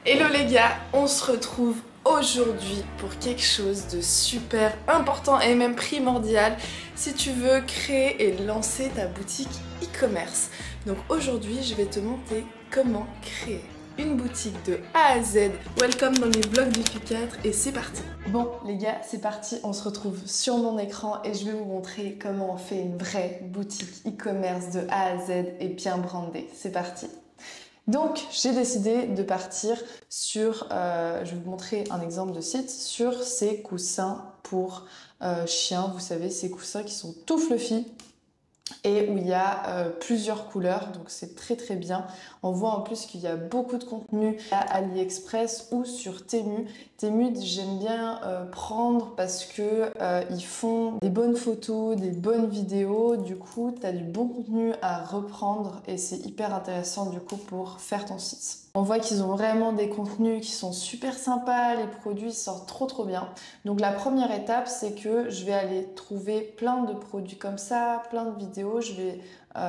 Hello les gars, on se retrouve aujourd'hui pour quelque chose de super important et même primordial si tu veux créer et lancer ta boutique e-commerce. Donc aujourd'hui, je vais te montrer comment créer une boutique de A à Z. Welcome dans les vlogs du Q4 et c'est parti. Bon les gars, c'est parti, on se retrouve sur mon écran et je vais vous montrer comment on fait une vraie boutique e-commerce de A à Z et bien brandée. C'est parti. Donc j'ai décidé de partir sur, je vais vous montrer un exemple de site, sur ces coussins pour chiens. Vous savez, ces coussins qui sont tout fluffy et où il y a plusieurs couleurs, donc c'est très très bien. On voit en plus qu'il y a beaucoup de contenu à AliExpress ou sur Temu. Temu, j'aime bien prendre parce que ils font des bonnes photos, des bonnes vidéos. Du coup, tu as du bon contenu à reprendre et c'est hyper intéressant du coup pour faire ton site. On voit qu'ils ont vraiment des contenus qui sont super sympas, les produits sortent trop bien. Donc la première étape, c'est que je vais aller trouver plein de produits comme ça, plein de vidéos, je vais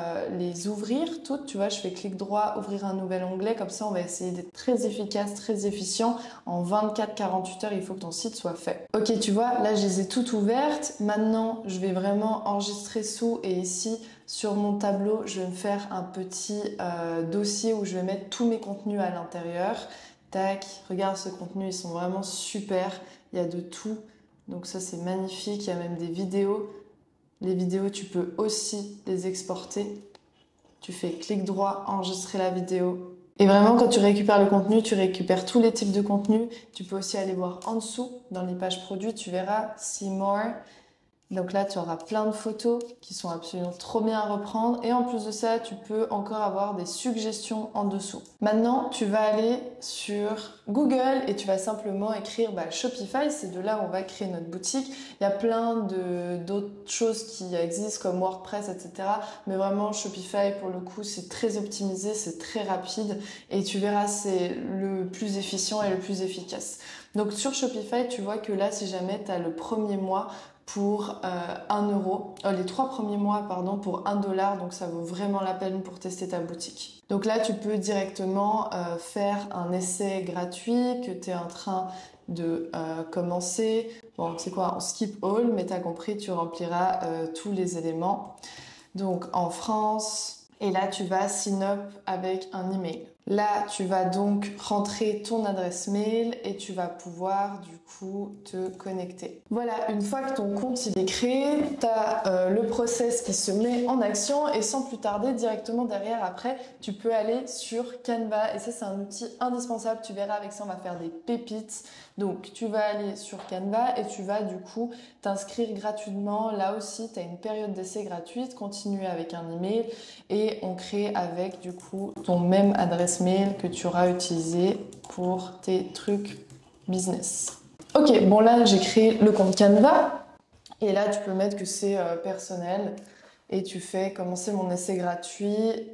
les ouvrir toutes, tu vois, je fais clic droit, ouvrir un nouvel onglet, comme ça on va essayer d'être très efficace, très efficient. En 24-48 heures, il faut que ton site soit fait. Ok, tu vois, là je les ai toutes ouvertes. Maintenant, je vais vraiment enregistrer sous et ici, sur mon tableau, je vais me faire un petit dossier où je vais mettre tous mes contenus à l'intérieur. Tac, regarde ce contenu, ils sont vraiment super. Il y a de tout. Donc ça, c'est magnifique. Il y a même des vidéos. Les vidéos, tu peux aussi les exporter. Tu fais clic droit, enregistrer la vidéo. Et vraiment, quand tu récupères le contenu, tu récupères tous les types de contenus. Tu peux aussi aller voir en dessous, dans les pages produits, tu verras « See more ». Donc là, tu auras plein de photos qui sont absolument trop bien à reprendre. Et en plus de ça, tu peux encore avoir des suggestions en dessous. Maintenant, tu vas aller sur Google et tu vas simplement écrire Shopify. C'est de là où on va créer notre boutique. Il y a plein d'autres choses qui existent comme WordPress, etc. Mais vraiment, Shopify, pour le coup, c'est très optimisé, c'est très rapide. Et tu verras, c'est le plus efficient et le plus efficace. Donc sur Shopify, tu vois que là, si jamais tu as le premier mois, pour 1 euro, les 3 premiers mois pardon, pour 1 dollar, donc ça vaut vraiment la peine pour tester ta boutique. Donc là tu peux directement faire un essai gratuit que tu es en train de commencer. Bon, c'est quoi, on skip all, mais tu as compris, tu rempliras tous les éléments. Donc en France, et là tu vas sign up avec un email. Là, tu vas donc rentrer ton adresse mail et tu vas pouvoir du coup te connecter. Voilà, une fois que ton compte il est créé, tu as le process qui se met en action et sans plus tarder, directement derrière après, tu peux aller sur Canva et ça c'est un outil indispensable. Tu verras, avec ça on va faire des pépites. Donc tu vas aller sur Canva et tu vas du coup t'inscrire gratuitement. Là aussi, tu as une période d'essai gratuite, continuer avec un email et on crée avec du coup ton même adresse mail que tu auras utilisé pour tes trucs business. Ok, bon là j'ai créé le compte Canva et là tu peux mettre que c'est personnel et tu fais commencer mon essai gratuit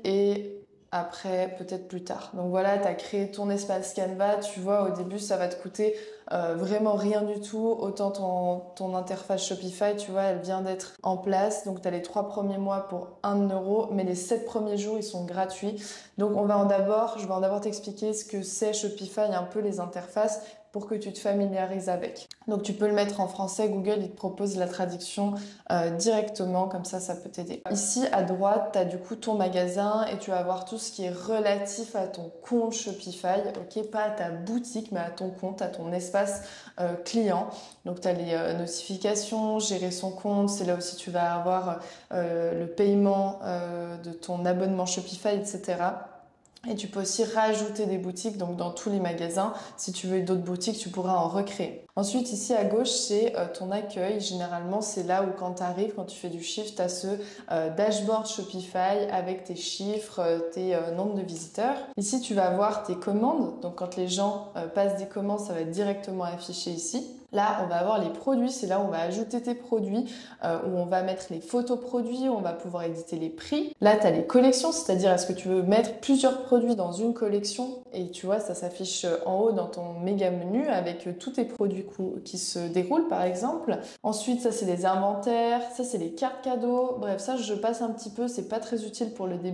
et après peut-être plus tard. Donc voilà, tu as créé ton espace Canva, tu vois au début ça va te coûter vraiment rien du tout, autant ton interface Shopify, tu vois, elle vient d'être en place, donc tu as les 3 premiers mois pour 1 euro, mais les 7 premiers jours, ils sont gratuits. Donc je vais en d'abord t'expliquer ce que c'est Shopify, un peu les interfaces, pour que tu te familiarises avec. Donc tu peux le mettre en français, Google il te propose la traduction directement, comme ça peut t'aider. Ici à droite, tu as du coup ton magasin et tu vas avoir tout ce qui est relatif à ton compte Shopify, ok, pas à ta boutique mais à ton compte, à ton espace client. Donc tu as les notifications, gérer son compte, c'est là aussi tu vas avoir le paiement de ton abonnement Shopify, etc. Et tu peux aussi rajouter des boutiques, donc dans tous les magasins. Si tu veux d'autres boutiques, tu pourras en recréer. Ensuite, ici à gauche, c'est ton accueil. Généralement, c'est là où quand tu arrives, quand tu fais du chiffre, tu as ce dashboard Shopify avec tes chiffres, tes nombres de visiteurs. Ici, tu vas voir tes commandes. Donc quand les gens passent des commandes, ça va être directement affiché ici. Là, on va avoir les produits, c'est là où on va ajouter tes produits, où on va mettre les photos produits, où on va pouvoir éditer les prix. Là, tu as les collections, c'est-à-dire est-ce que tu veux mettre plusieurs produits dans une collection et tu vois, ça s'affiche en haut dans ton méga menu avec tous tes produits qui se déroulent par exemple. Ensuite, ça c'est les inventaires, ça c'est les cartes cadeaux. Bref, ça je passe un petit peu, c'est pas très utile pour le début.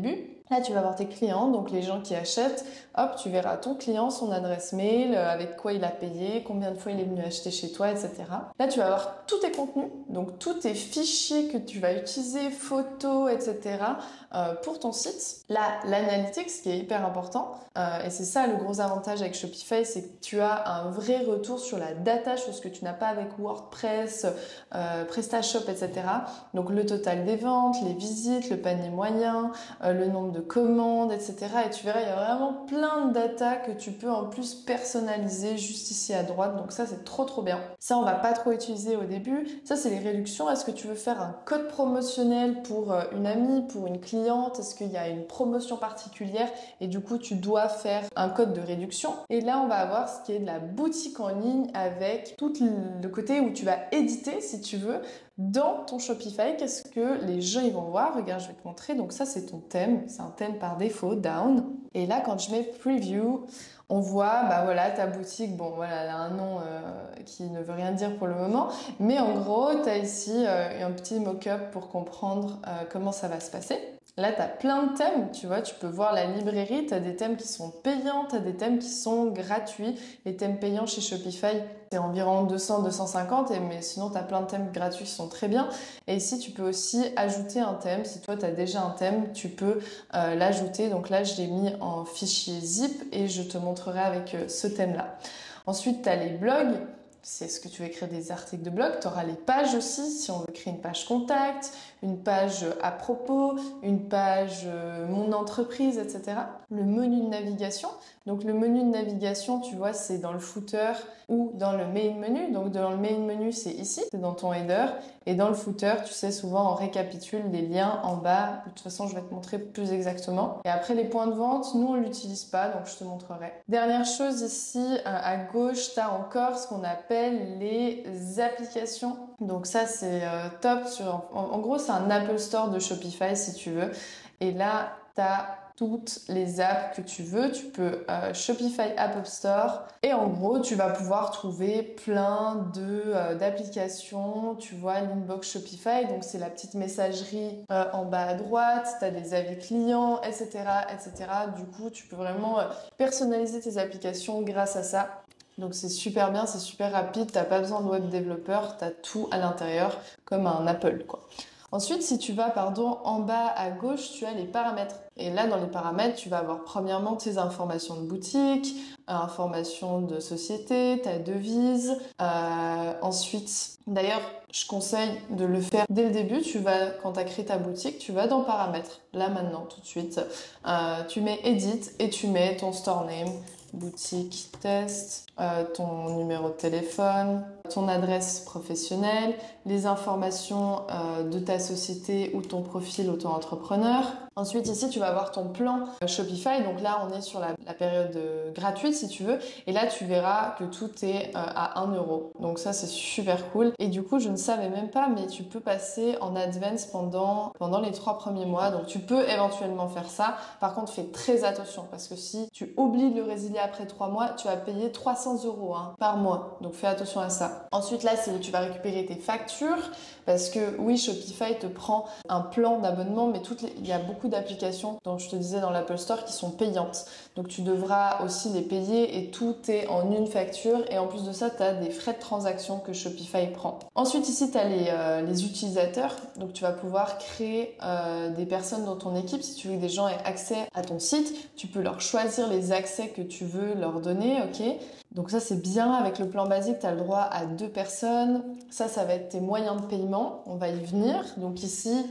Là, tu vas voir tes clients, donc les gens qui achètent. Hop, tu verras ton client, son adresse mail, avec quoi il a payé, combien de fois il est venu acheter chez toi, etc. Là, tu vas avoir tous tes contenus, donc tous tes fichiers que tu vas utiliser, photos, etc. Pour ton site. Là, l'analytics, ce qui est hyper important, et c'est ça le gros avantage avec Shopify, c'est que tu as un vrai retour sur la data, chose que tu n'as pas avec WordPress, PrestaShop, etc. Donc le total des ventes, les visites, le panier moyen, le nombre de commandes, etc. Et tu verras, il y a vraiment plein de data que tu peux en plus personnaliser juste ici à droite. Donc ça, c'est trop trop bien. Ça, on va pas trop utiliser au début. Ça, c'est les réductions. Est-ce que tu veux faire un code promotionnel pour une amie, pour une cliente? Est-ce qu'il y a une promotion particulière et du coup, tu dois faire un code de réduction? Et là, on va avoir ce qui est de la boutique en ligne avec tout le côté où tu vas éditer, si tu veux, dans ton Shopify, qu'est-ce que les gens ils vont voir? Regarde, je vais te montrer. Donc ça, c'est ton thème. C'est un thème par défaut, down. Et là, quand je mets preview, on voit, bah voilà, ta boutique. Bon, voilà, elle a un nom qui ne veut rien dire pour le moment. Mais en gros, tu as ici un petit mock-up pour comprendre comment ça va se passer. Là, tu as plein de thèmes, tu vois, tu peux voir la librairie, tu as des thèmes qui sont payants, tu as des thèmes qui sont gratuits. Les thèmes payants chez Shopify, c'est environ 200-250, mais sinon, tu as plein de thèmes gratuits qui sont très bien. Et ici, tu peux aussi ajouter un thème. Si toi, tu as déjà un thème, tu peux l'ajouter. Donc là, je l'ai mis en fichier zip et je te montrerai avec ce thème-là. Ensuite, tu as les blogs. C'est ce que tu veux écrire des articles de blog. Tu auras les pages aussi, si on veut créer une page contact, une page à propos, une page mon entreprise, etc. Le menu de navigation. Donc le menu de navigation, tu vois, c'est dans le footer ou dans le main menu. Donc dans le main menu, c'est ici, c'est dans ton header. Et dans le footer, tu sais, souvent on récapitule les liens en bas. De toute façon, je vais te montrer plus exactement. Et après, les points de vente, nous, on l'utilise pas, donc je te montrerai. Dernière chose ici, à gauche, tu as encore ce qu'on appelle les applications. Donc ça, c'est top. En gros, c'est un Apple Store de Shopify, si tu veux. Et là, tu as toutes les apps que tu veux. Tu peux Shopify App Store et en gros, tu vas pouvoir trouver plein d'applications. Tu vois, l'inbox Shopify, donc c'est la petite messagerie en bas à droite. Tu as des avis clients, etc., etc. Du coup, tu peux vraiment personnaliser tes applications grâce à ça. Donc c'est super bien, c'est super rapide, t'as pas besoin de web développeur, t'as tout à l'intérieur comme un Apple quoi. Ensuite, si tu vas, en bas à gauche, tu as les paramètres. Et là, dans les paramètres, tu vas avoir premièrement tes informations de boutique, informations de société, ta devise. Ensuite, d'ailleurs, je conseille de le faire dès le début. Quand tu as créé ta boutique, tu vas dans paramètres. Là, maintenant, tout de suite. Tu mets edit et tu mets ton store name, boutique test, ton numéro de téléphone, ton adresse professionnelle, les informations de ta société ou ton profil auto-entrepreneur. Ensuite, ici, tu vas avoir ton plan Shopify. Donc là, on est sur la période gratuite, si tu veux. Et là, tu verras que tout est à 1 euro. Donc ça, c'est super cool. Et du coup, je ne savais même pas, mais tu peux passer en advance pendant les 3 premiers mois. Donc tu peux éventuellement faire ça. Par contre, fais très attention parce que si tu oublies de le résilier après 3 mois, tu vas payer 300 euros par mois. Donc fais attention à ça. Ensuite, là, c'est où tu vas récupérer tes factures parce que oui, Shopify te prend un plan d'abonnement, mais il y a beaucoup d'applications, dont je te disais dans l'Apple Store, qui sont payantes. Donc tu devras aussi les payer et tout est en une facture. Et en plus de ça, tu as des frais de transaction que Shopify prend. Ensuite, ici, tu as les utilisateurs. Donc tu vas pouvoir créer des personnes dans ton équipe. Si tu veux que des gens aient accès à ton site, tu peux leur choisir les accès que tu veux leur donner, ok ? Donc ça, c'est bien. Avec le plan basique, tu as le droit à 2 personnes. Ça va être tes moyens de paiement. On va y venir. Donc ici,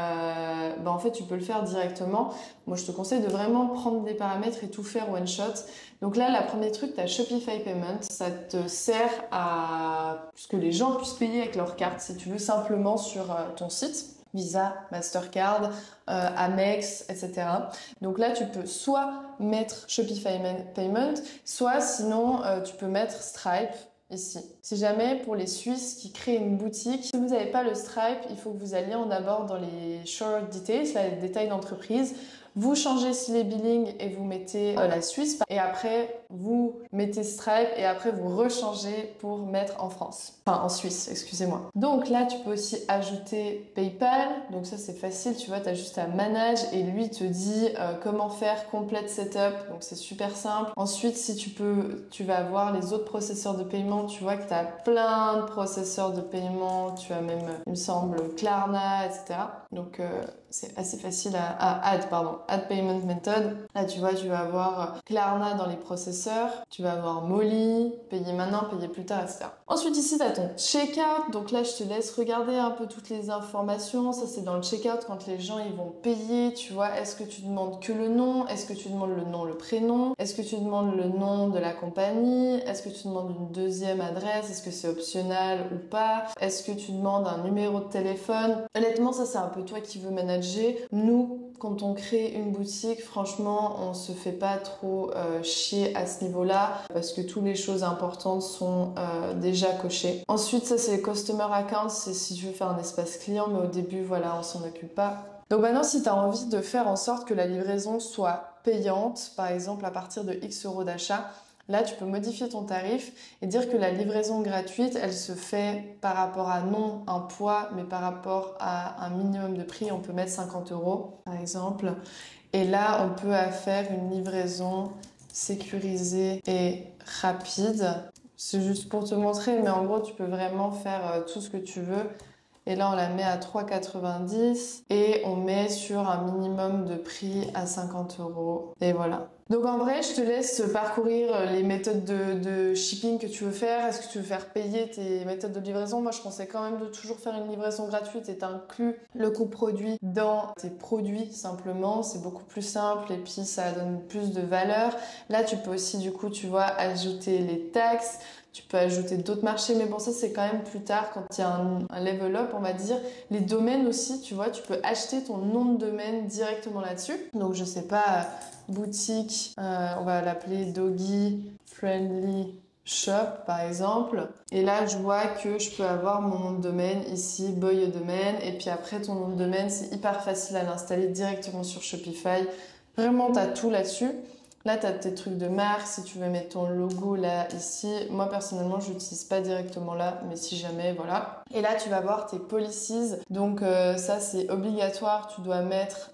en fait, tu peux le faire directement. Moi, je te conseille de vraiment prendre des paramètres et tout faire one shot. Donc là, le premier truc, tu as Shopify Payment. Ça te sert à ce que les gens puissent payer avec leur carte, si tu veux, simplement sur ton site. Visa, Mastercard, Amex, etc. Donc là, tu peux soit mettre Shopify Payment, soit sinon, tu peux mettre Stripe ici. Si jamais pour les Suisses qui créent une boutique, si vous n'avez pas le Stripe, il faut que vous alliez d'abord dans les Short Details, là, les détails d'entreprise. Vous changez ici les billings et vous mettez la Suisse. Et après, vous mettez Stripe et après, vous rechangez pour mettre en France. Enfin, en Suisse, excusez-moi. Donc là, tu peux aussi ajouter PayPal. Donc ça, c'est facile. Tu vois, tu as juste à manage et lui te dit comment faire complete setup. Donc c'est super simple. Ensuite, si tu vas avoir les autres processeurs de paiement. Tu vois que tu as plein de processeurs de paiement. Tu as même, il me semble, Klarna, etc. Donc c'est assez facile add payment method. Là, tu vois, tu vas avoir Klarna dans les processeurs. Tu vas avoir Molly, payer maintenant, payer plus tard, etc. Ensuite, ici, tu as ton checkout. Donc là, je te laisse regarder un peu toutes les informations. Ça, c'est dans le checkout quand les gens, ils vont payer. Tu vois, est-ce que tu demandes que le nom? Est-ce que tu demandes le nom, le prénom? Est-ce que tu demandes le nom de la compagnie? Est-ce que tu demandes une deuxième adresse? Est-ce que c'est optionnel ou pas? Est-ce que tu demandes un numéro de téléphone? Honnêtement, ça, c'est un peu toi qui veux manager. Nous, quand on crée une boutique, franchement, on se fait pas trop chier à ce niveau-là parce que toutes les choses importantes sont déjà cochées. Ensuite, ça, c'est les customer accounts. C'est si tu veux faire un espace client, mais au début, voilà, on s'en occupe pas. Donc maintenant, si tu as envie de faire en sorte que la livraison soit payante, par exemple à partir de X euros d'achat, là, tu peux modifier ton tarif et dire que la livraison gratuite, elle se fait par rapport à non un poids, mais par rapport à un minimum de prix. On peut mettre 50 euros, par exemple. Et là, on peut faire une livraison sécurisée et rapide. C'est juste pour te montrer, mais en gros, tu peux vraiment faire tout ce que tu veux. Et là, on la met à 3,90 et on met sur un minimum de prix à 50 euros. Et voilà. Donc en vrai, je te laisse parcourir les méthodes de shipping que tu veux faire. Est-ce que tu veux faire payer tes méthodes de livraison? Moi, je conseille quand même de toujours faire une livraison gratuite et t'inclus le coût produit dans tes produits simplement. C'est beaucoup plus simple et puis ça donne plus de valeur. Là, tu peux aussi, du coup, tu vois, ajouter les taxes. Tu peux ajouter d'autres marchés, mais bon, ça, c'est quand même plus tard quand il y a un level up, on va dire. Les domaines aussi, tu vois, tu peux acheter ton nom de domaine directement là-dessus. Donc, je sais pas, boutique, on va l'appeler Doggy Friendly Shop, par exemple. Et là, je vois que je peux avoir mon nom de domaine ici, Boy Domaine. Et puis après, ton nom de domaine, c'est hyper facile à l'installer directement sur Shopify. Vraiment, t'as tout là-dessus. Là, tu as tes trucs de marque, si tu veux mettre ton logo là, ici. Moi, personnellement, je l'utilise pas directement là, mais si jamais, voilà. Et là, tu vas voir tes policies. Donc, ça, c'est obligatoire. Tu dois mettre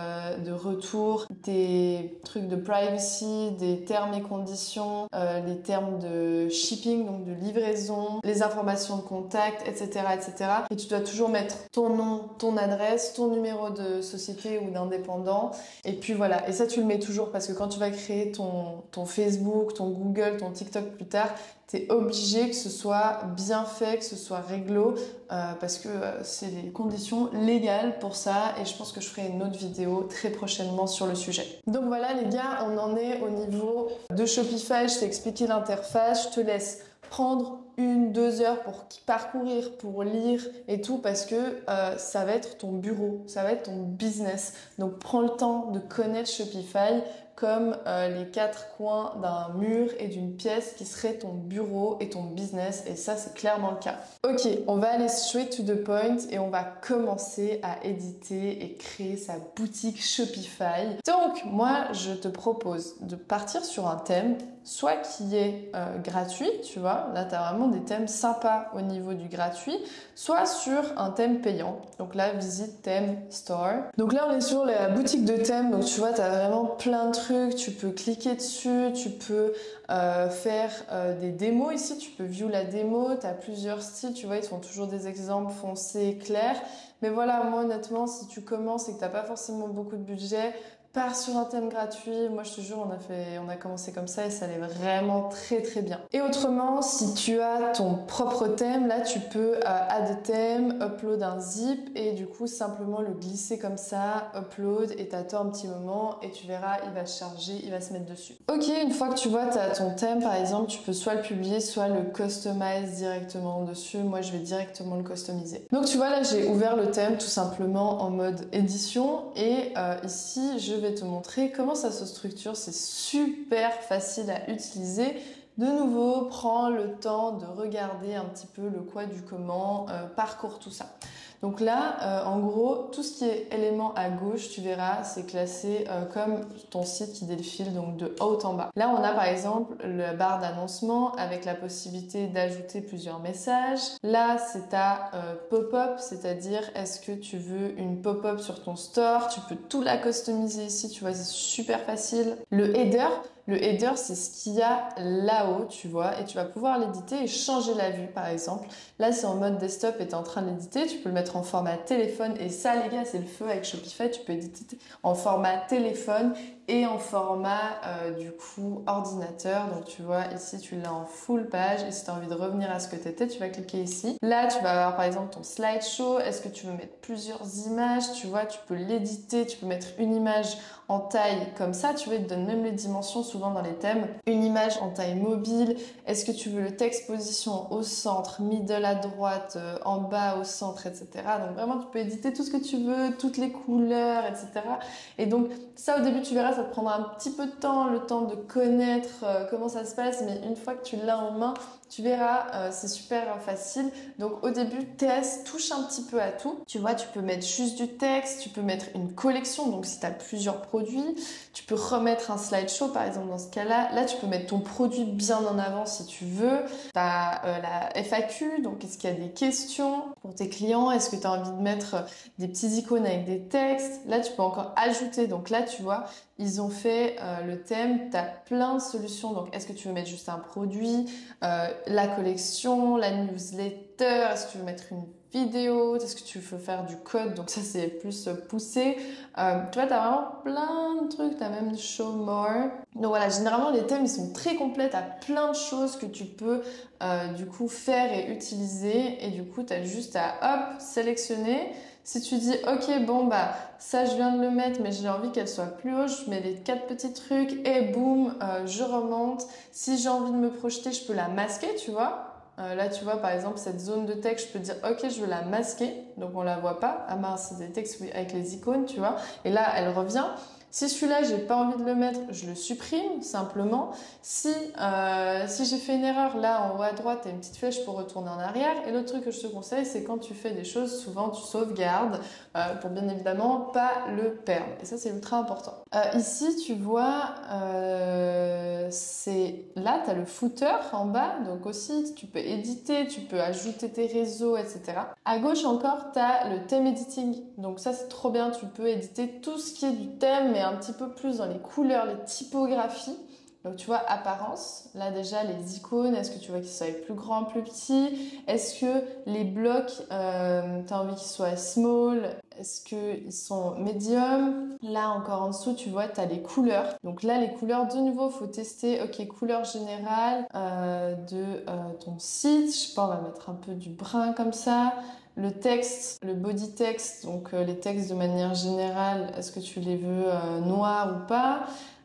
de retour tes trucs de privacy, des termes et conditions, les termes de shipping, donc de livraison, les informations de contact, etc., etc. Et tu dois toujours mettre ton nom, ton adresse, ton numéro de société ou d'indépendant. Et puis voilà. Et ça, tu le mets toujours parce que quand tu vas créer ton Facebook, ton Google, ton TikTok plus tard, t'es obligé que ce soit bien fait, que ce soit réglo, parce que c'est les conditions légales pour ça et je pense que je ferai une autre vidéo très prochainement sur le sujet. Donc voilà les gars, on en est au niveau de Shopify, je t'ai expliqué l'interface, je te laisse prendre 1-2 heures pour parcourir, pour lire et tout parce que ça va être ton bureau, ça va être ton business. Donc prends le temps de connaître Shopify comme les 4 coins d'un mur et d'une pièce qui serait ton bureau et ton business et ça c'est clairement le cas. Ok, on va aller straight to the point et on va commencer à éditer et créer sa boutique Shopify. Donc moi je te propose de partir sur un thème soit qui est gratuit, tu vois, là tu as vraiment des thèmes sympas au niveau du gratuit, soit sur un thème payant. Donc là, visite thème store. Donc là, on est sur la boutique de thèmes, donc tu vois, tu as vraiment plein de trucs, tu peux cliquer dessus, tu peux faire des démos ici, tu peux view la démo, tu as plusieurs styles, tu vois, ils te font toujours des exemples foncés, clairs. Mais voilà, moi honnêtement, si tu commences et que t'as pas forcément beaucoup de budget, pars sur un thème gratuit. Moi, je te jure, on a commencé comme ça et ça allait vraiment très très bien. Et autrement, si tu as ton propre thème, là, tu peux add thème, upload un zip et du coup, simplement le glisser comme ça, upload et t'attends un petit moment et tu verras, il va se charger, il va se mettre dessus. Ok, une fois que tu vois, t'as ton thème, par exemple, tu peux soit le publier, soit le customize directement dessus. Moi, je vais directement le customiser. Donc, tu vois, là, j'ai ouvert le thème tout simplement en mode édition et ici, je vais te montrer comment ça se structure. C'est super facile à utiliser. De nouveau, prends le temps de regarder un petit peu le quoi du comment, parcours tout ça. Donc là, en gros, tout ce qui est élément à gauche, tu verras, c'est classé comme ton site qui défile, donc de haut en bas. Là, on a par exemple la barre d'annoncement avec la possibilité d'ajouter plusieurs messages. Là, c'est ta pop-up, c'est-à-dire est-ce que tu veux une pop-up sur ton store? Tu peux tout la customiser ici, tu vois, c'est super facile. Le header, c'est ce qu'il y a là-haut, tu vois, et tu vas pouvoir l'éditer et changer la vue, par exemple. Là, c'est en mode desktop et tu es en train de l'éditer. Tu peux le mettre en format téléphone. Et ça, les gars, c'est le feu avec Shopify. Tu peux éditer en format téléphone et en format, du coup, ordinateur. Donc, tu vois, ici, tu l'as en full page. Et si tu as envie de revenir à ce que tu étais, tu vas cliquer ici. Là, tu vas avoir, par exemple, ton slideshow. Est-ce que tu veux mettre plusieurs images? Tu vois, tu peux l'éditer. Tu peux mettre une image en taille comme ça. Tu vois, il te donne même les dimensions souvent dans les thèmes. Une image en taille mobile. Est-ce que tu veux le texte position au centre, middle à droite, en bas au centre, etc. Donc vraiment, tu peux éditer tout ce que tu veux, toutes les couleurs, etc. Et donc ça, au début, tu verras, ça te prendra un petit peu de temps, le temps de connaître comment ça se passe. Mais une fois que tu l'as en main, tu verras, c'est super facile. Donc au début, teste, touche un petit peu à tout. Tu vois, tu peux mettre juste du texte, tu peux mettre une collection. Donc si tu as plusieurs produits, tu peux remettre un slideshow par exemple dans ce cas-là. Là, tu peux mettre ton produit bien en avant si tu veux. Tu as la FAQ, donc est-ce qu'il y a des questions pour tes clients? Est-ce que tu as envie de mettre des petits icônes avec des textes? Là, tu peux encore ajouter. Donc là, tu vois, ils ont fait le thème, tu as plein de solutions. Donc, est-ce que tu veux mettre juste un produit, la collection, la newsletter, est-ce que tu veux mettre une vidéo, est-ce que tu veux faire du code? Donc ça, c'est plus poussé. Tu vois, tu as vraiment plein de trucs, tu as même show more. Donc voilà, généralement, les thèmes, ils sont très complets. Tu as plein de choses que tu peux du coup faire et utiliser. Et du coup, tu as juste à, hop, sélectionner. Si tu dis, ok, bon, bah, ça, je viens de le mettre, mais j'ai envie qu'elle soit plus haute, je mets les 4 petits trucs et boum, je remonte. Si j'ai envie de me projeter, je peux la masquer, tu vois. Là, tu vois, par exemple, cette zone de texte, je peux dire, ok, je veux la masquer. Donc, on la voit pas. Ah mince, c'est des textes avec les icônes, tu vois. Et là, elle revient. Si celui-là, j'ai pas envie de le mettre, je le supprime simplement. Si j'ai fait une erreur, là en haut à droite, tu as une petite flèche pour retourner en arrière. Et l'autre truc que je te conseille, c'est quand tu fais des choses, souvent tu sauvegardes pour bien évidemment pas le perdre. Et ça, c'est ultra important. Ici, tu vois, là, tu as le footer en bas. Donc aussi, tu peux éditer, tu peux ajouter tes réseaux, etc. À gauche encore, tu as le theme editing. Donc ça, c'est trop bien. Tu peux éditer tout ce qui est du thème, mais un petit peu plus dans les couleurs, les typographies. Donc tu vois, apparence, là déjà les icônes, est-ce que tu vois qu'ils soient plus grands, plus petits? Est-ce que les blocs, tu as envie qu'ils soient small? Est-ce qu'ils sont medium? Là encore en dessous, tu vois, tu as les couleurs. Donc là, les couleurs, de nouveau, faut tester, ok, couleur générale de ton site. Je sais pas, on va mettre un peu du brun comme ça. Le texte, le body text, donc les textes de manière générale, est-ce que tu les veux noirs ou pas?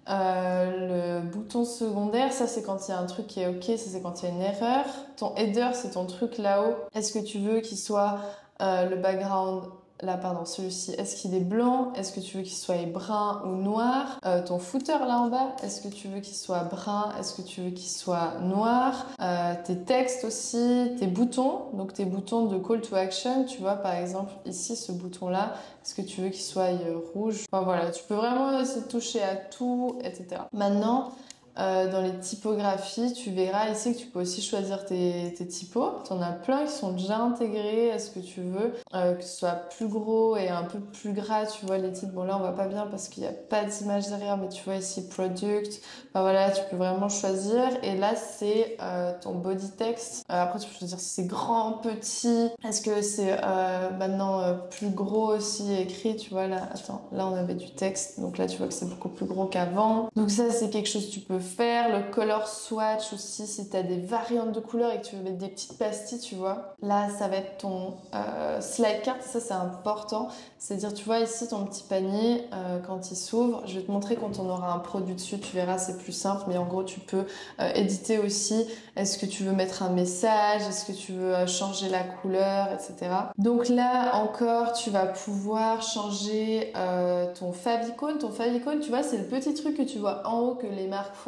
Le bouton secondaire, ça c'est quand il y a un truc qui est ok, ça c'est quand il y a une erreur. Ton header, c'est ton truc là-haut. Est-ce que tu veux qu'il soit le background, là pardon, celui-ci, est-ce qu'il est blanc? Est-ce que tu veux qu'il soit brun ou noir? Ton footer là en bas, est-ce que tu veux qu'il soit brun? Est-ce que tu veux qu'il soit noir? Tes textes aussi, tes boutons, donc tes boutons de call to action, tu vois par exemple ici ce bouton là, est-ce que tu veux qu'il soit rouge? Enfin voilà, tu peux vraiment essayer de toucher à tout, etc. Maintenant, dans les typographies, tu verras ici que tu peux aussi choisir tes typos. Tu en as plein qui sont déjà intégrés. Est-ce que tu veux que ce soit plus gros et un peu plus gras? Tu vois les titres, bon là on voit pas bien parce qu'il n'y a pas d'image derrière, mais tu vois ici product. Enfin voilà, tu peux vraiment choisir. Et là c'est ton body text. Après tu peux choisir si c'est grand, petit. Est-ce que c'est maintenant plus gros aussi écrit? Tu vois là, attends, là on avait du texte. Donc là tu vois que c'est beaucoup plus gros qu'avant. Donc ça c'est quelque chose que tu peux faire. Le color swatch aussi, si tu as des variantes de couleurs et que tu veux mettre des petites pastilles, tu vois. Là, ça va être ton slide cart, ça c'est important. C'est-à-dire, tu vois ici ton petit panier, quand il s'ouvre, je vais te montrer quand on aura un produit dessus, tu verras, c'est plus simple. Mais en gros, tu peux éditer aussi. Est-ce que tu veux mettre un message? Est-ce que tu veux changer la couleur, etc. Donc là, encore, tu vas pouvoir changer ton favicon. Ton favicon, tu vois, c'est le petit truc que tu vois en haut que les marques font.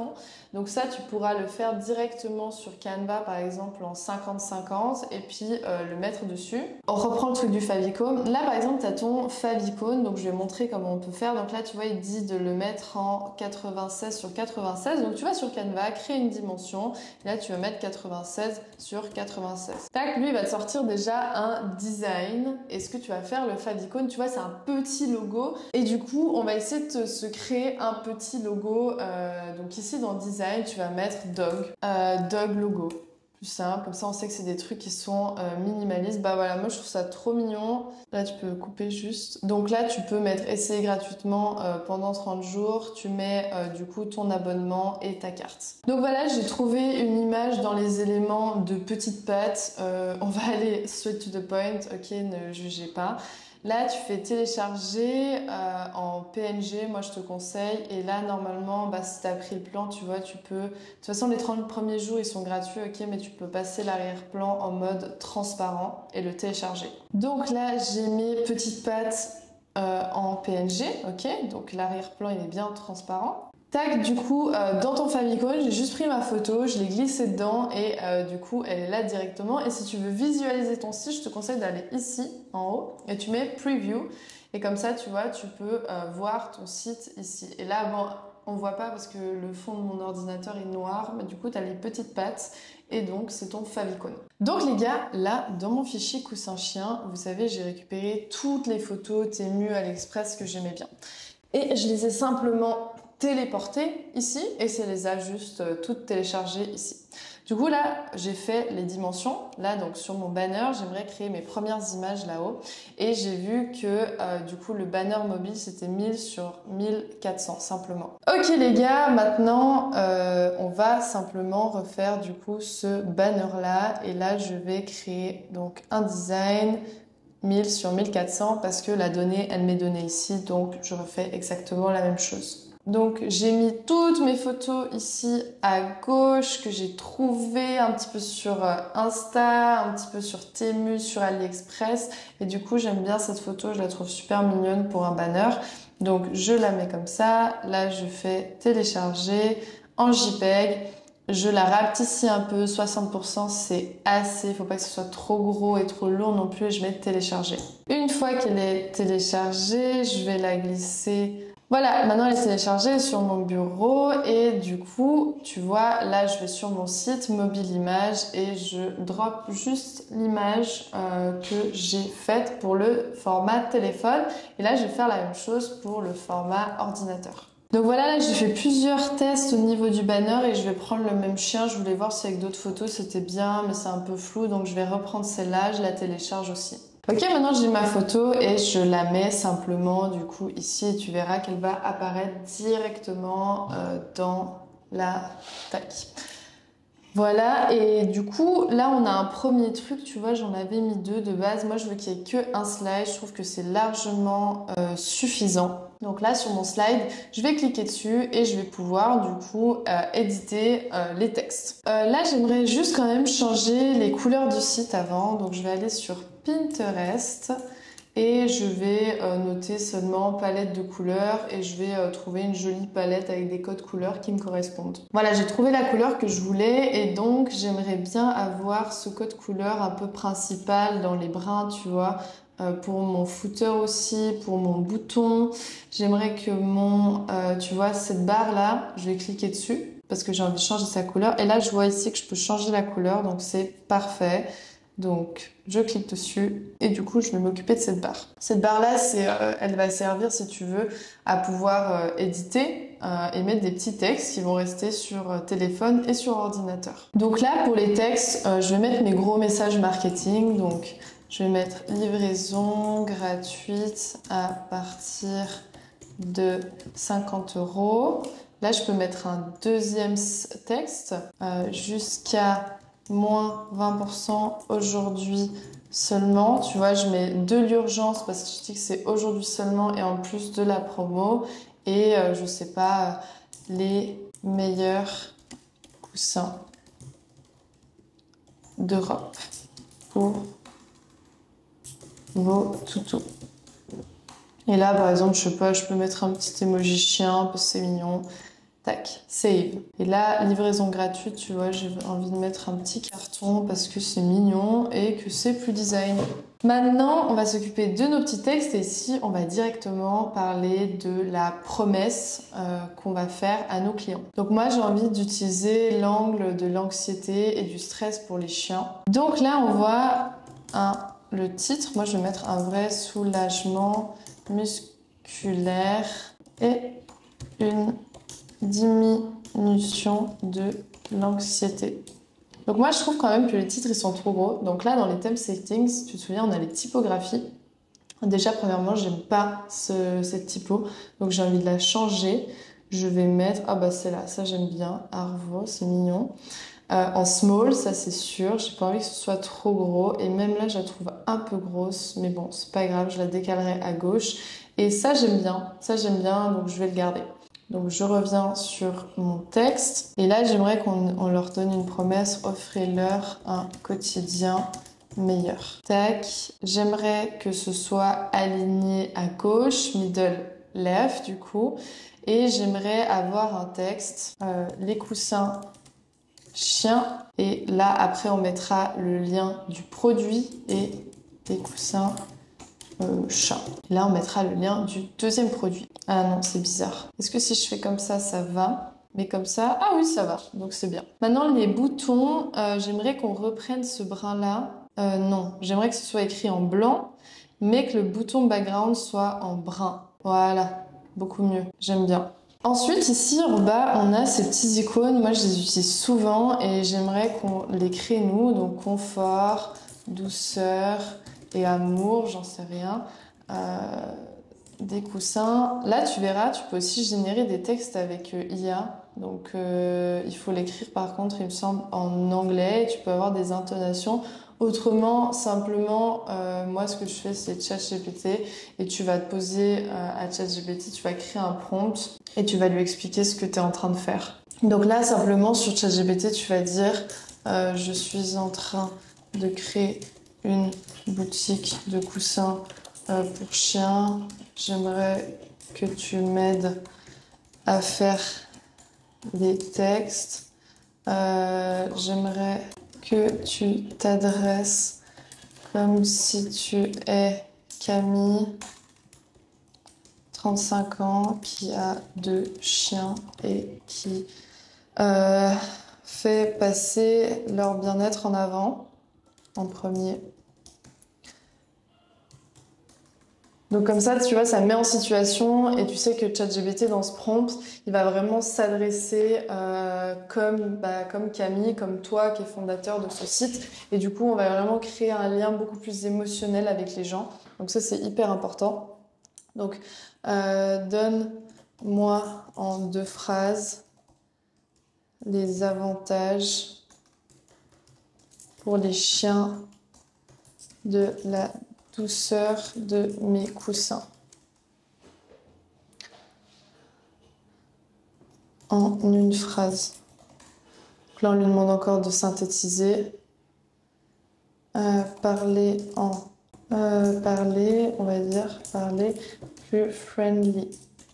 long. Donc ça, tu pourras le faire directement sur Canva, par exemple, en 50-50, et puis le mettre dessus. On reprend le truc du favicon. Là, par exemple, tu as ton favicon, donc je vais montrer comment on peut faire. Donc là, tu vois, il dit de le mettre en 96 sur 96. Donc tu vas sur Canva, créer une dimension, et là, tu vas mettre 96 sur 96. Tac, lui, il va te sortir déjà un design. Et ce que tu vas faire, le favicon, tu vois, c'est un petit logo. Et du coup, on va essayer de se créer un petit logo. Donc ici, dans Design, tu vas mettre Dog logo. Plus simple, comme ça on sait que c'est des trucs qui sont minimalistes. Bah voilà, moi je trouve ça trop mignon. Là tu peux couper juste. Donc là tu peux mettre essayer gratuitement pendant 30 jours. Tu mets du coup ton abonnement et ta carte. Donc voilà, j'ai trouvé une image dans les éléments de petites pattes. On va aller straight to the point, ok, ne jugez pas. Là, tu fais télécharger en PNG, moi je te conseille. Et là, normalement, bah, si tu as pris le plan, tu vois, tu peux... De toute façon, les 30 premiers jours, ils sont gratuits, ok, mais tu peux passer l'arrière-plan en mode transparent et le télécharger. Donc là, j'ai mis petites pattes en PNG, ok, donc l'arrière-plan, il est bien transparent. Tac, du coup, dans ton favicon, j'ai juste pris ma photo, je l'ai glissée dedans et du coup, elle est là directement. Et si tu veux visualiser ton site, je te conseille d'aller ici, en haut, et tu mets Preview. Et comme ça, tu vois, tu peux voir ton site ici. Et là, bon, on voit pas parce que le fond de mon ordinateur est noir, mais du coup, tu as les petites pattes et donc c'est ton favicon. Donc les gars, là, dans mon fichier coussin chien, vous savez, j'ai récupéré toutes les photos Temu, AliExpress que j'aimais bien. Et je les ai simplement téléportées ici et ça les a juste toutes téléchargées ici. Du coup là, j'ai fait les dimensions. Là donc sur mon banner, j'aimerais créer mes premières images là-haut et j'ai vu que du coup le banner mobile c'était 1000 sur 1400 simplement. Ok les gars, maintenant on va simplement refaire du coup ce banner là et là je vais créer donc un design 1000 sur 1400 parce que la donnée elle m'est donnée ici donc je refais exactement la même chose. Donc j'ai mis toutes mes photos ici à gauche que j'ai trouvées un petit peu sur Insta, un petit peu sur Temu, sur AliExpress et du coup j'aime bien cette photo, je la trouve super mignonne pour un banner. Donc je la mets comme ça, là je fais télécharger en JPEG. Je la rapetissis un peu, 60% c'est assez, faut pas que ce soit trop gros et trop lourd non plus et je mets télécharger. Une fois qu'elle est téléchargée, je vais la glisser. Voilà, maintenant elle est téléchargée sur mon bureau et du coup, tu vois, là je vais sur mon site mobile image et je drop juste l'image que j'ai faite pour le format téléphone et là je vais faire la même chose pour le format ordinateur. Donc voilà, là j'ai fait plusieurs tests au niveau du banner et je vais prendre le même chien. Je voulais voir si avec d'autres photos c'était bien, mais c'est un peu flou, donc je vais reprendre celle-là, je la télécharge aussi. Ok, maintenant j'ai ma photo et je la mets simplement du coup ici et tu verras qu'elle va apparaître directement dans la tac. Voilà, et du coup, là, on a un premier truc, tu vois, j'en avais mis deux de base. Moi, je veux qu'il n'y ait qu'un slide, je trouve que c'est largement suffisant. Donc là, sur mon slide, je vais cliquer dessus et je vais pouvoir, du coup, éditer les textes. Là, j'aimerais juste quand même changer les couleurs du site avant. Donc, je vais aller sur Pinterest. Et je vais noter seulement palette de couleurs et je vais trouver une jolie palette avec des codes couleurs qui me correspondent. Voilà, j'ai trouvé la couleur que je voulais et donc j'aimerais bien avoir ce code couleur un peu principal dans les brins, tu vois, pour mon footer aussi, pour mon bouton. J'aimerais que mon, tu vois, cette barre là, je vais cliquer dessus parce que j'ai envie de changer sa couleur. Et là, je vois ici que je peux changer la couleur, donc c'est parfait. Donc, je clique dessus et du coup, je vais m'occuper de cette barre. Cette barre-là, elle va servir, si tu veux, à pouvoir éditer et mettre des petits textes qui vont rester sur téléphone et sur ordinateur. Donc là, pour les textes, je vais mettre mes gros messages marketing. Donc, je vais mettre livraison gratuite à partir de 50 €. Là, je peux mettre un deuxième texte jusqu'à moins 20% aujourd'hui seulement. Tu vois, je mets de l'urgence parce que je dis que c'est aujourd'hui seulement et en plus de la promo. Et je sais pas, les meilleurs coussins d'Europe pour vos toutous. Et là, par exemple, je sais pas, je peux mettre un petit emoji chien parce que c'est mignon. Tac, save. Et là, livraison gratuite, tu vois, j'ai envie de mettre un petit carton parce que c'est mignon et que c'est plus design. Maintenant, on va s'occuper de nos petits textes et ici, on va directement parler de la promesse qu'on va faire à nos clients. Donc moi, j'ai envie d'utiliser l'angle de l'anxiété et du stress pour les chiens. Donc là, on voit le titre. Moi, je vais mettre un vrai soulagement musculaire et une diminution de l'anxiété. Donc moi, je trouve quand même que les titres, ils sont trop gros. Donc là, dans les theme settings, tu te souviens, on a les typographies. Déjà, premièrement, j'aime pas cette typo. Donc j'ai envie de la changer. Je vais mettre... Ah bah c'est là, ça j'aime bien. Arvo, c'est mignon. En small, ça c'est sûr. J'ai pas envie que ce soit trop gros. Et même là, je la trouve un peu grosse. Mais bon, c'est pas grave, je la décalerai à gauche. Et ça, j'aime bien. Ça, j'aime bien, donc je vais le garder. Donc je reviens sur mon texte. Et là, j'aimerais qu'on leur donne une promesse. Offrez-leur un quotidien meilleur. Tac. J'aimerais que ce soit aligné à gauche, middle left du coup. Et j'aimerais avoir un texte. Les coussins chien. Et là, après, on mettra le lien du produit et des coussins chat. Là, on mettra le lien du deuxième produit. Ah non, c'est bizarre. Est-ce que si je fais comme ça va? Mais comme ça, ah oui, ça va. Donc c'est bien. Maintenant, les boutons, j'aimerais qu'on reprenne ce brin-là. Non, j'aimerais que ce soit écrit en blanc, mais que le bouton background soit en brun. Voilà, beaucoup mieux. J'aime bien. Ensuite, ici en bas, on a ces petits icônes. Moi, je les utilise souvent et j'aimerais qu'on les crée nous. Donc, confort, douceur et amour, j'en sais rien. Des coussins. Là, tu verras, tu peux aussi générer des textes avec IA. Donc, il faut l'écrire par contre, il me semble, en anglais. Tu peux avoir des intonations. Autrement, simplement, moi, ce que je fais, c'est ChatGPT et tu vas te poser à ChatGPT, tu vas créer un prompt et tu vas lui expliquer ce que tu es en train de faire. Donc là, simplement, sur ChatGPT, tu vas dire je suis en train de créer une boutique de coussins pour chiens. J'aimerais que tu m'aides à faire des textes. J'aimerais que tu t'adresses comme si tu es Camille, 35 ans, qui a 2 chiens et qui fait passer leur bien-être en avant en premier. Donc comme ça, tu vois, ça met en situation et tu sais que ChatGPT, dans ce prompt, il va vraiment s'adresser comme Camille, comme toi qui es fondateur de ce site. Et du coup, on va vraiment créer un lien beaucoup plus émotionnel avec les gens. Donc ça, c'est hyper important. Donc, donne-moi en 2 phrases les avantages pour les chiens de la douceur de mes coussins. En une phrase. Donc là, on lui demande encore de synthétiser. Parler, on va dire, parler plus friendly.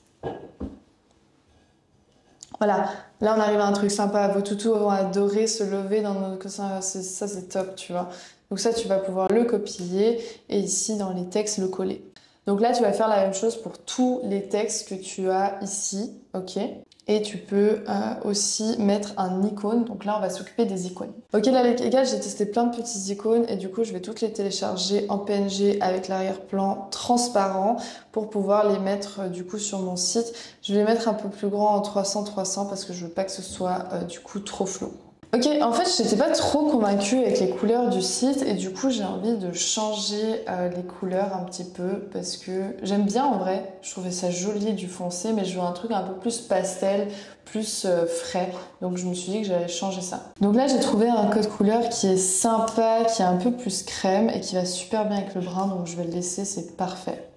Voilà, là on arrive à un truc sympa. Vos toutous vont adorer se lever dans nos coussins. Ça, c'est top, tu vois. Donc ça, tu vas pouvoir le copier et ici, dans les textes, le coller. Donc là, tu vas faire la même chose pour tous les textes que tu as ici, ok? Et tu peux aussi mettre un icône. Donc là, on va s'occuper des icônes. Ok, là, les gars, j'ai testé plein de petites icônes et du coup, je vais toutes les télécharger en PNG avec l'arrière-plan transparent pour pouvoir les mettre du coup sur mon site. Je vais les mettre un peu plus grand en 300-300 parce que je veux pas que ce soit du coup trop flou. Ok, en fait, je n'étais pas trop convaincue avec les couleurs du site et du coup, j'ai envie de changer les couleurs un petit peu parce que j'aime bien en vrai. Je trouvais ça joli du foncé, mais je veux un truc un peu plus pastel, plus frais. Donc, je me suis dit que j'allais changer ça. Donc là, j'ai trouvé un code couleur qui est sympa, qui est un peu plus crème et qui va super bien avec le brun. Donc, je vais le laisser, c'est parfait.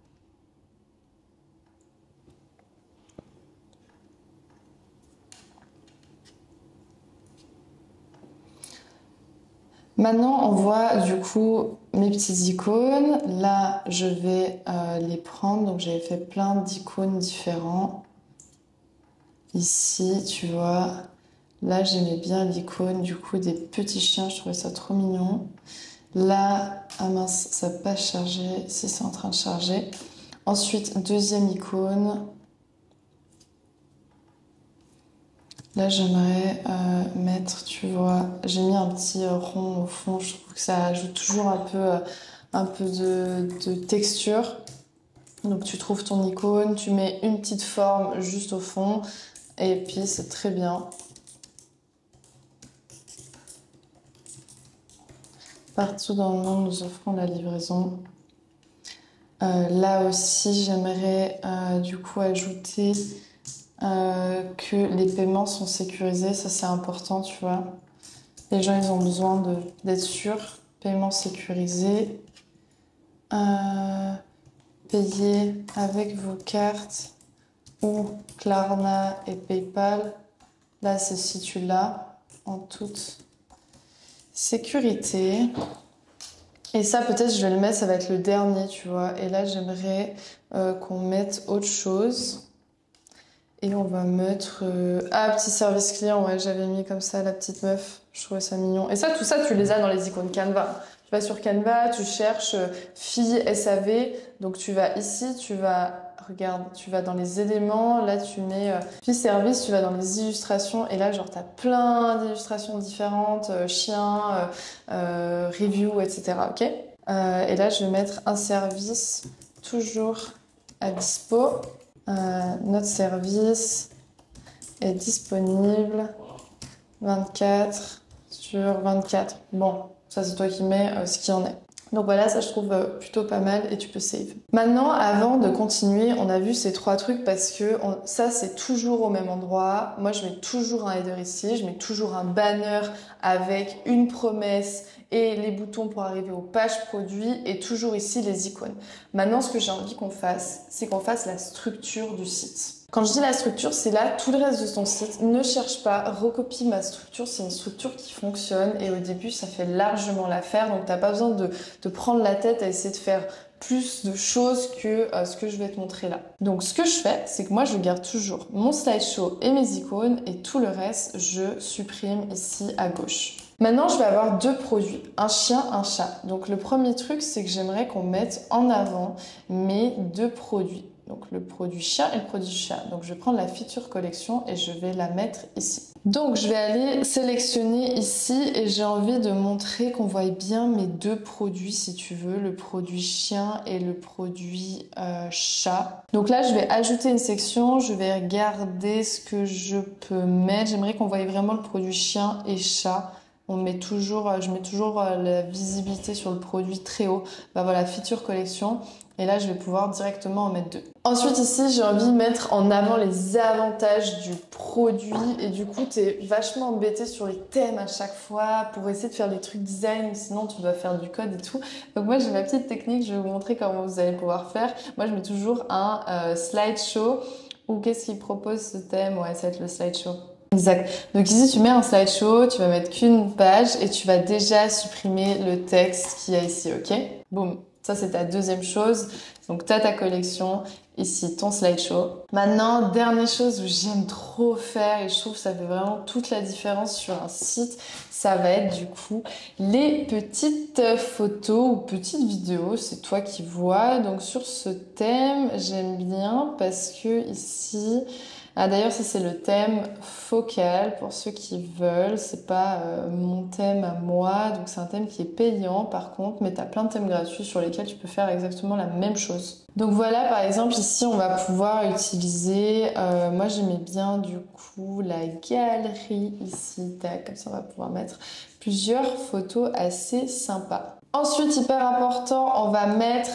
Maintenant, on voit du coup mes petites icônes. Là, je vais les prendre. Donc, j'avais fait plein d'icônes différents. Ici, tu vois, là j'aimais bien l'icône du coup des petits chiens, je trouvais ça trop mignon. Là, ah mince, ça n'a pas chargé, si c'est en train de charger. Ensuite, deuxième icône. Là, j'aimerais mettre, tu vois, j'ai mis un petit rond au fond, je trouve que ça ajoute toujours un peu de texture. Donc tu trouves ton icône, tu mets une petite forme juste au fond, et puis c'est très bien. Partout dans le monde, nous offrons la livraison. Là aussi, j'aimerais du coup ajouter que les paiements sont sécurisés. Ça, c'est important, tu vois. Les gens, ils ont besoin d'être sûrs. Paiement sécurisé. Payer avec vos cartes ou Klarna et PayPal. Là, c'est si tu l'as en toute sécurité. Et ça, peut-être, je vais le mettre, ça va être le dernier, tu vois. Et là, j'aimerais qu'on mette autre chose. Et on va mettre... Ah, petit service client, ouais, j'avais mis comme ça la petite meuf. Je trouvais ça mignon. Et ça, tout ça, tu les as dans les icônes Canva. Tu vas sur Canva, tu cherches fille SAV. Donc, tu vas ici, tu vas... Regarde, tu vas dans les éléments. Là, tu mets fille service, tu vas dans les illustrations. Et là, genre, t'as plein d'illustrations différentes. Chiens, review, etc. Ok. Et là, je vais mettre un service toujours à dispo. Notre service est disponible 24 sur 24. Bon, ça c'est toi qui mets ce qu'il y en est. Donc voilà, ça je trouve plutôt pas mal et tu peux save. Maintenant, avant de continuer, on a vu ces 3 trucs parce que ça c'est toujours au même endroit. Moi je mets toujours un header ici, je mets toujours un banner avec une promesse et les boutons pour arriver aux pages produits et toujours ici les icônes. Maintenant, ce que j'ai envie qu'on fasse, c'est qu'on fasse la structure du site. Quand je dis la structure, c'est là tout le reste de ton site. Ne cherche pas, recopie ma structure. C'est une structure qui fonctionne et au début, ça fait largement l'affaire. Donc, t'as pas besoin de prendre la tête à essayer de faire plus de choses que ce que je vais te montrer là. Donc, ce que je fais, c'est que moi, je garde toujours mon slideshow et mes icônes et tout le reste, je supprime ici à gauche. Maintenant, je vais avoir 2 produits, un chien, un chat. Donc, le premier truc, c'est que j'aimerais qu'on mette en avant mes 2 produits. Donc le produit chien et le produit chat. Donc je vais prendre la feature collection et je vais la mettre ici. Donc je vais aller sélectionner ici et j'ai envie de montrer qu'on voit bien mes 2 produits si tu veux, le produit chien et le produit chat. Donc là je vais ajouter une section, je vais regarder ce que je peux mettre. J'aimerais qu'on voie vraiment le produit chien et chat. Je mets toujours la visibilité sur le produit très haut. Bah voilà, feature collection. Et là, je vais pouvoir directement en mettre 2. Ensuite, ici, j'ai envie de mettre en avant les avantages du produit. Et du coup, tu es vachement embêté sur les thèmes à chaque fois pour essayer de faire des trucs design. Sinon, tu dois faire du code et tout. Donc moi, j'ai ma petite technique. Je vais vous montrer comment vous allez pouvoir faire. Moi, je mets toujours un slideshow. Ou qu'est-ce qu'il propose ce thème? Ouais, ça va être le slideshow. Exact. Donc ici, tu mets un slideshow, tu vas mettre qu'une page et tu vas déjà supprimer le texte qu'il y a ici, ok? Boum. Ça, c'est ta deuxième chose. Donc, tu as ta collection, ici, ton slideshow. Maintenant, dernière chose où j'aime trop faire et je trouve que ça fait vraiment toute la différence sur un site, ça va être du coup les petites photos ou petites vidéos. C'est toi qui vois. Donc, sur ce thème, j'aime bien parce que ici... Ah, d'ailleurs, ça c'est le thème focal pour ceux qui veulent. C'est pas mon thème à moi, donc c'est un thème qui est payant par contre, mais tu as plein de thèmes gratuits sur lesquels tu peux faire exactement la même chose. Donc voilà, par exemple, ici on va pouvoir utiliser, moi j'aimais bien du coup la galerie ici, tac, comme ça on va pouvoir mettre plusieurs photos assez sympas. Ensuite, hyper important, on va mettre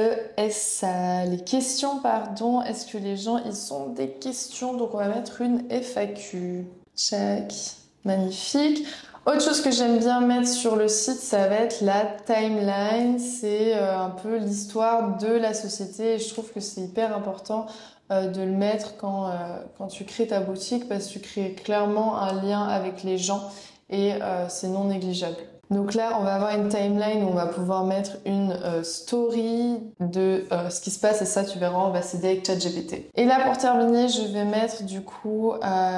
les questions, pardon. Est-ce que les gens, ils ont des questions? Donc, on va mettre une FAQ. Check. Magnifique. Autre chose que j'aime bien mettre sur le site, ça va être la timeline. C'est un peu l'histoire de la société. Et je trouve que c'est hyper important de le mettre quand tu crées ta boutique parce que tu crées clairement un lien avec les gens et c'est non négligeable. Donc là, on va avoir une timeline où on va pouvoir mettre une story de ce qui se passe et ça, tu verras, on va s'aider avec ChatGPT. Et là, pour terminer, je vais mettre du coup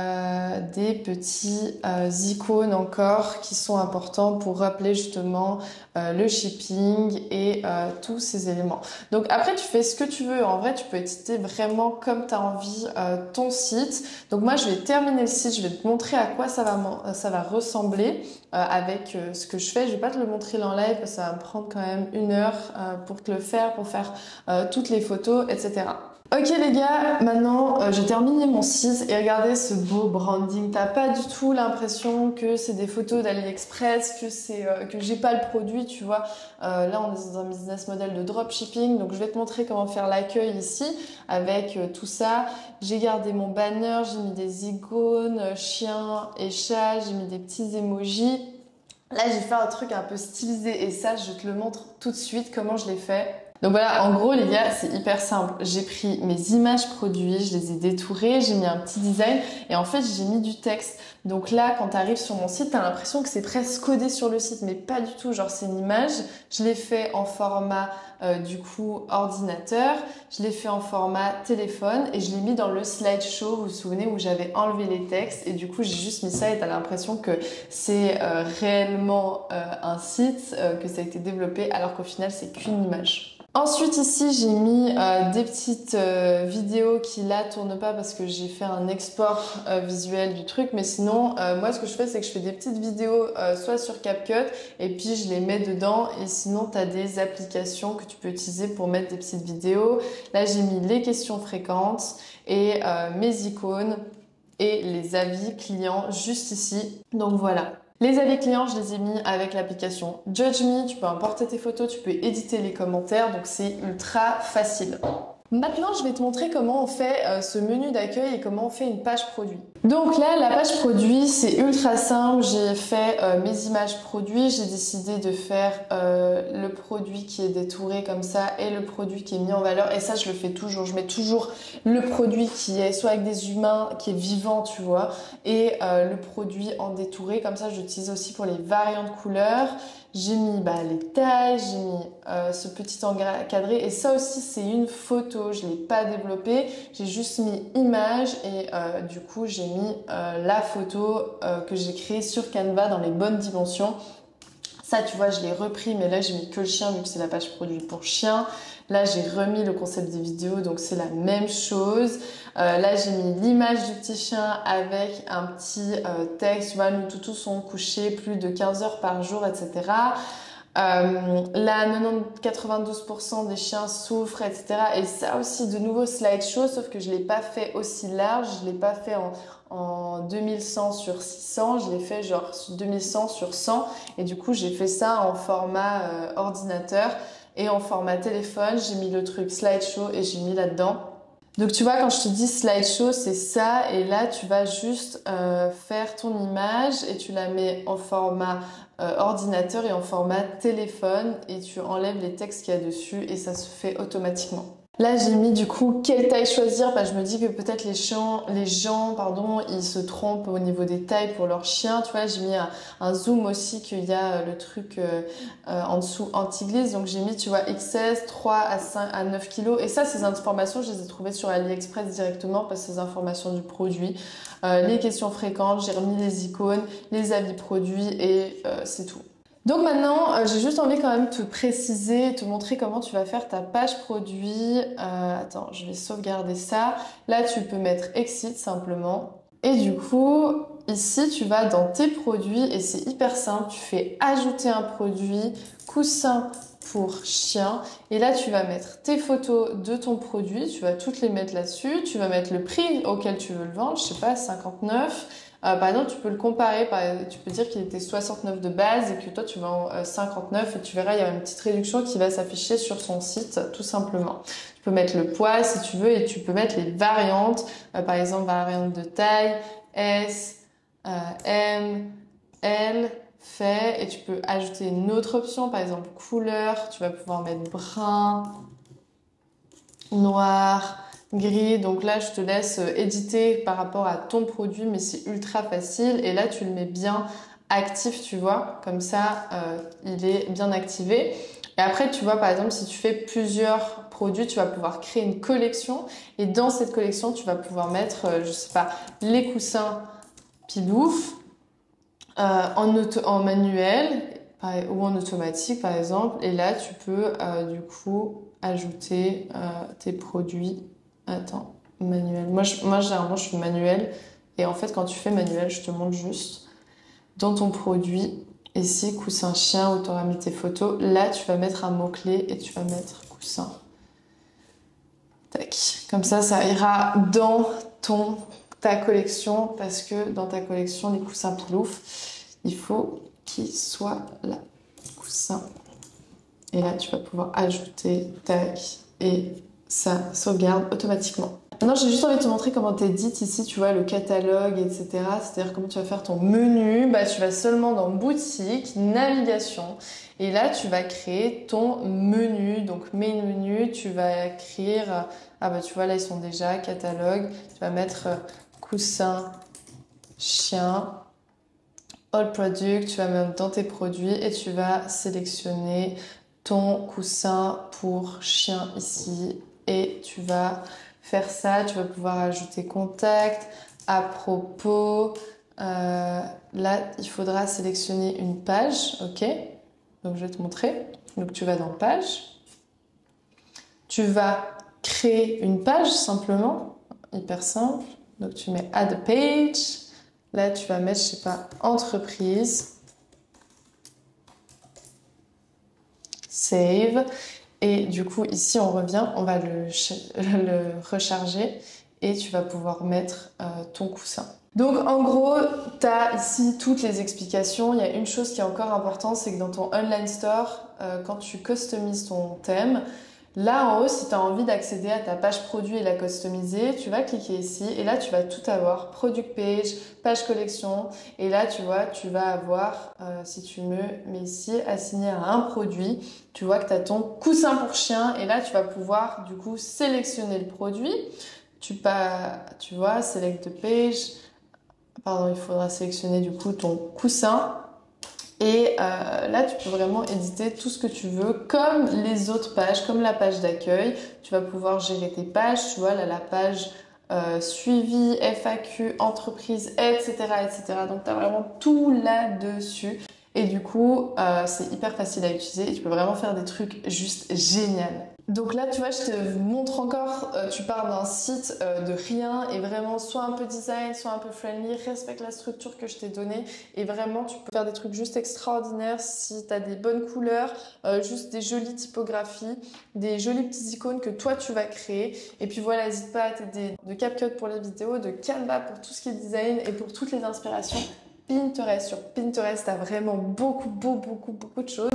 des petits icônes encore qui sont importants pour rappeler justement le shipping et tous ces éléments. Donc après, tu fais ce que tu veux. En vrai, tu peux éditer vraiment comme tu as envie ton site. Donc moi, je vais terminer le site, je vais te montrer à quoi ça va ressembler avec ce que je fais. Je vais pas te le montrer en live parce que ça va me prendre quand même 1 heure pour te le faire, pour faire toutes les photos, etc. Ok les gars, maintenant j'ai terminé mon site et regardez ce beau branding. T'as pas du tout l'impression que c'est des photos d'AliExpress, que j'ai pas le produit, tu vois. Là on est dans un business model de dropshipping, donc je vais te montrer comment faire l'accueil ici avec tout ça. J'ai gardé mon banner, j'ai mis des icônes, chiens et chats, j'ai mis des petits emojis. Là j'ai fait un truc un peu stylisé et ça je te le montre tout de suite comment je l'ai fait. Donc voilà, en gros les gars, c'est hyper simple. J'ai pris mes images produits, je les ai détourées, j'ai mis un petit design et en fait j'ai mis du texte. Donc là, quand tu arrives sur mon site, tu as l'impression que c'est presque codé sur le site, mais pas du tout. Genre c'est une image, je l'ai fait en format du coup ordinateur, je l'ai fait en format téléphone et je l'ai mis dans le slideshow, vous vous souvenez, où j'avais enlevé les textes et du coup j'ai juste mis ça et tu as l'impression que c'est réellement un site, que ça a été développé alors qu'au final c'est qu'une image. Ensuite ici j'ai mis des petites vidéos qui là tournent pas parce que j'ai fait un export visuel du truc, mais sinon moi ce que je fais c'est que je fais des petites vidéos soit sur CapCut et puis je les mets dedans et sinon tu as des applications que tu peux utiliser pour mettre des petites vidéos. Là j'ai mis les questions fréquentes et mes icônes et les avis clients juste ici, donc voilà. Les avis clients, je les ai mis avec l'application Judge Me. Tu peux importer tes photos, tu peux éditer les commentaires, donc c'est ultra facile. Maintenant, je vais te montrer comment on fait ce menu d'accueil et comment on fait une page produit. Donc là, la page produit, c'est ultra simple. J'ai fait mes images produits. J'ai décidé de faire le produit qui est détouré comme ça et le produit qui est mis en valeur. Et ça, je le fais toujours. Je mets toujours le produit qui est soit avec des humains, qui est vivant, tu vois, et le produit en détouré. Comme ça, j'utilise aussi pour les variantes de couleurs. J'ai mis les tailles, j'ai mis ce petit encadré et ça aussi c'est une photo, je ne l'ai pas développé, j'ai juste mis image et du coup j'ai mis la photo que j'ai créée sur Canva dans les bonnes dimensions. Ça tu vois je l'ai repris mais là j'ai mis que le chien vu que c'est la page produit pour chien. Là j'ai remis le concept des vidéos donc c'est la même chose. Là j'ai mis l'image du petit chien avec un petit texte, tu vois, nos toutous sont couchés plus de 15 heures par jour, etc. Là 92% des chiens souffrent, etc. Et ça aussi de nouveau slideshow, sauf que je l'ai pas fait aussi large, je l'ai pas fait en 2100 sur 600, je l'ai fait genre 2100 sur 100 et du coup j'ai fait ça en format ordinateur et en format téléphone, j'ai mis le truc slideshow et j'ai mis là-dedans. Donc tu vois quand je te dis slideshow c'est ça et là tu vas juste faire ton image et tu la mets en format ordinateur et en format téléphone et tu enlèves les textes qu'il y a dessus et ça se fait automatiquement. Là j'ai mis du coup quelle taille choisir parce que je me dis que peut-être les gens ils se trompent au niveau des tailles pour leurs chiens. Tu vois j'ai mis un zoom aussi qu'il y a le truc en dessous anti-glisse donc j'ai mis tu vois XS 3 à 9 kg et ça ces informations je les ai trouvées sur AliExpress directement parce que ces informations du produit. Les questions fréquentes, j'ai remis les icônes, les avis produits et c'est tout. Donc maintenant, j'ai juste envie quand même de te préciser, te montrer comment tu vas faire ta page produit. Attends, je vais sauvegarder ça. Là, tu peux mettre Exit simplement. Et du coup, ici, tu vas dans tes produits et c'est hyper simple. Tu fais ajouter un produit, coussin pour chien. Et là, tu vas mettre tes photos de ton produit. Tu vas toutes les mettre là-dessus. Tu vas mettre le prix auquel tu veux le vendre. Je sais pas, 59. Par exemple, tu peux le comparer, tu peux dire qu'il était 69 de base et que toi tu vends 59 et tu verras, il y a une petite réduction qui va s'afficher sur son site, tout simplement. Tu peux mettre le poids si tu veux et tu peux mettre les variantes, par exemple, variante de taille, S, M, L, fait, et tu peux ajouter une autre option, par exemple couleur, tu vas pouvoir mettre brun, noir, gris, donc là je te laisse éditer par rapport à ton produit mais c'est ultra facile et là tu le mets bien actif, tu vois. Comme ça, il est bien activé. Et après, tu vois, par exemple, si tu fais plusieurs produits, tu vas pouvoir créer une collection. Et dans cette collection, tu vas pouvoir mettre, je sais pas, les coussins Pilouf en manuel ou en automatique, par exemple. Et là, tu peux, du coup, ajouter tes produits. Attends, manuel. Moi, généralement, je fais manuel. Et en fait, quand tu fais manuel, je te montre juste dans ton produit. Ici, coussin chien, où tu auras mis tes photos. Là, tu vas mettre un mot-clé et tu vas mettre coussin. Tac. Comme ça ira dans ta collection parce que dans ta collection, les coussins Pilouf, il faut qu'ils soient là. Coussin. Et là, tu vas pouvoir ajouter, tac, et ça sauvegarde automatiquement. Maintenant, j'ai juste envie de te montrer comment t'édites ici, tu vois, le catalogue, etc. C'est-à-dire comment tu vas faire ton menu. Bah, tu vas seulement dans boutique, navigation. Et là, tu vas créer ton menu. Donc, main menu, tu vas écrire... Ah bah, tu vois, là, ils sont déjà catalogue. Tu vas mettre coussin, chien, all product. Tu vas mettre dans tes produits et tu vas sélectionner ton coussin pour chien ici. Et tu vas... faire ça, tu vas pouvoir ajouter contact, à propos. Là, il faudra sélectionner une page, ok? Donc, je vais te montrer. Donc, tu vas dans page. Tu vas créer une page simplement, hyper simple. Donc, tu mets add a page. Là, tu vas mettre, je sais pas, entreprise. Save. Et du coup, ici, on revient, on va le recharger et tu vas pouvoir mettre ton coussin. Donc, en gros, tu as ici toutes les explications. Il y a une chose qui est encore importante, c'est que dans ton online store, quand tu customises ton thème, là en haut, si tu as envie d'accéder à ta page produit et la customiser, tu vas cliquer ici et là, tu vas tout avoir. Product page, page collection. Et là, tu vois, tu vas avoir, si tu mets ici, assigné à un produit, tu vois que tu as ton coussin pour chien. Et là, tu vas pouvoir, du coup, sélectionner le produit. Tu vois, select the page. Pardon, il faudra sélectionner, du coup, ton coussin. Et là, tu peux vraiment éditer tout ce que tu veux, comme les autres pages, comme la page d'accueil. Tu vas pouvoir gérer tes pages, tu vois, là, la page suivi, FAQ, entreprise, etc., etc. Donc, tu as vraiment tout là-dessus. Et du coup, c'est hyper facile à utiliser et tu peux vraiment faire des trucs juste géniaux. Donc là, tu vois, je te montre encore, tu pars d'un site de rien et vraiment soit un peu design, soit un peu friendly, respecte la structure que je t'ai donnée et vraiment, tu peux faire des trucs juste extraordinaires si tu as des bonnes couleurs, juste des jolies typographies, des jolis petits icônes que toi, tu vas créer. Et puis voilà, n'hésite pas à t'aider de CapCut pour les vidéos, de Canva pour tout ce qui est design et pour toutes les inspirations. Pinterest, sur Pinterest, t'as vraiment beaucoup de choses.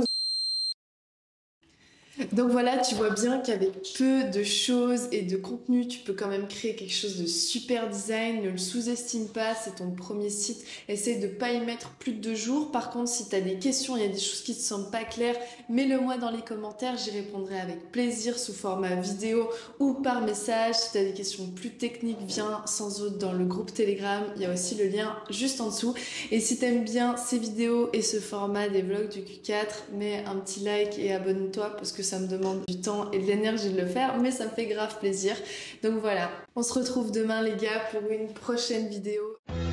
Donc voilà, tu vois bien qu'avec peu de choses et de contenu, tu peux quand même créer quelque chose de super design. Ne le sous-estime pas, c'est ton premier site. Essaye de pas y mettre plus de 2 jours. Par contre, si tu as des questions, il y a des choses qui te semblent pas claires, mets-le moi dans les commentaires. J'y répondrai avec plaisir sous format vidéo ou par message. Si tu as des questions plus techniques, viens sans autre dans le groupe Telegram. Il y a aussi le lien juste en dessous. Et si tu aimes bien ces vidéos et ce format des vlogs du Q4, mets un petit like et abonne-toi parce que ça me demande du temps et de l'énergie de le faire, mais ça me fait grave plaisir. Donc voilà, on se retrouve demain les gars pour une prochaine vidéo.